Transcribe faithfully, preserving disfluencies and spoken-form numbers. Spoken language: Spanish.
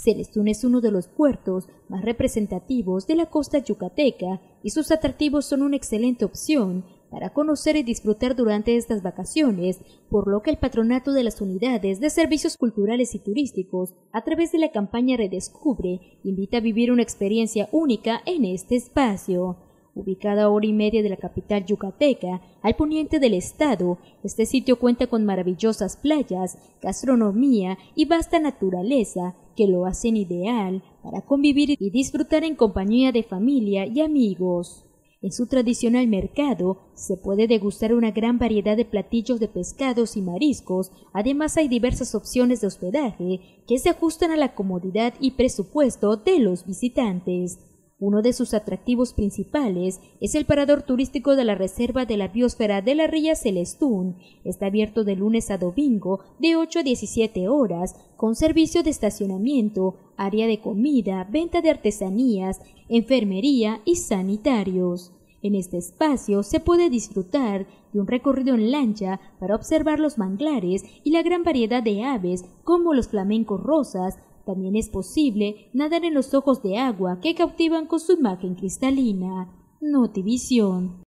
Celestún es uno de los puertos más representativos de la costa yucateca y sus atractivos son una excelente opción para conocer y disfrutar durante estas vacaciones, por lo que el Patronato de las Unidades de Servicios Culturales y Turísticos, a través de la campaña Redescubre, invita a vivir una experiencia única en este espacio. Ubicada a hora y media de la capital yucateca, al poniente del estado, este sitio cuenta con maravillosas playas, gastronomía y vasta naturaleza que lo hacen ideal para convivir y disfrutar en compañía de familia y amigos. En su tradicional mercado se puede degustar una gran variedad de platillos de pescados y mariscos, además hay diversas opciones de hospedaje que se ajustan a la comodidad y presupuesto de los visitantes. Uno de sus atractivos principales es el parador turístico de la Reserva de la Biosfera de la Ría Celestún. Está abierto de lunes a domingo de ocho a diecisiete horas, con servicio de estacionamiento, área de comida, venta de artesanías, enfermería y sanitarios. En este espacio se puede disfrutar de un recorrido en lancha para observar los manglares y la gran variedad de aves como los flamencos rosas. También es posible nadar en los ojos de agua que cautivan con su imagen cristalina. Notivisión.